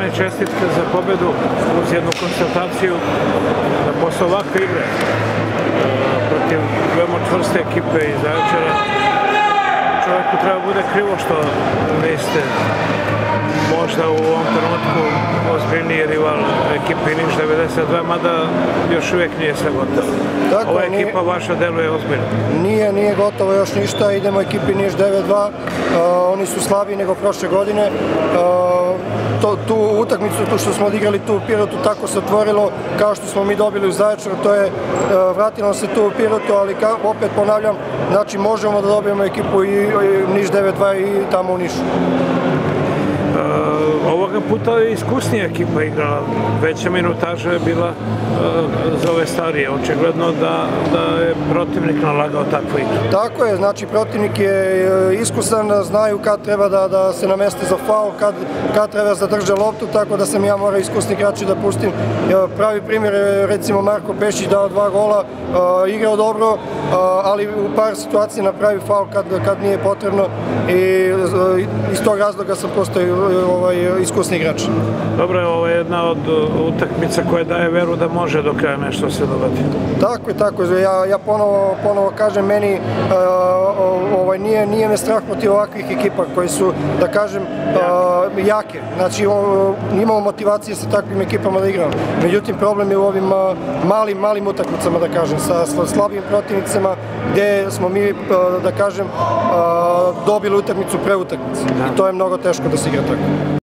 strane čestitke za pobedu uz jednu konstataciju da posle ovakve igre protiv veoma čvrste ekipe iz Zaječara čovjeku treba bude krivo što niste možda u ovom trenutku ozbiljniji rival ekipi Niš 92, mada još uvijek nije sve gotovo. Ova ekipa vaša deluje ozbiljno. Nije gotovo još ništa, idemo ekipi Niš 92, oni su slabiji nego prošle godine. Tu utakmicu što smo odigrali tu u Pirotu tako se otvorilo kao što smo mi dobili u Zaječaru, to je vratilo se tu u Pirotu, ali opet ponavljam, znači možemo da dobijemo ekipu i Niš 92 i tamo u Nišu. Ovoga puta je iskusnija ekipa igrala, veća minutaža je bila za ove starije. Očigledno da je protivnik nalagao takvu igru. Tako je, znači protivnik je iskusan, znaju kad treba da se nameste za faul, kad treba zadrže loptu, tako da sam ja morao iskusni igrači da pustim. Pravi primjer je recimo Marko Pešić dao 2 gola, igrao dobro, ali u par situacija napravi faul kad nije potrebno i iz tog razloga sam postao iskusni igrač. Dobro je, ovo je jedna od utakmica koja daje veru da može do kraja nešto se dogodi. Tako je. Ja ponovo kažem, meni nije me strah protiv ovakvih ekipa koji su, da kažem, jake. Znači, imamo motivacije sa takvim ekipama da igramo. Međutim, problem je u ovim malim utakmicama, da kažem, sa slabim protivnicama, gde smo mi, da kažem, dobili utakmicu pre utakmice. I to je mnogo teško da se igra tako.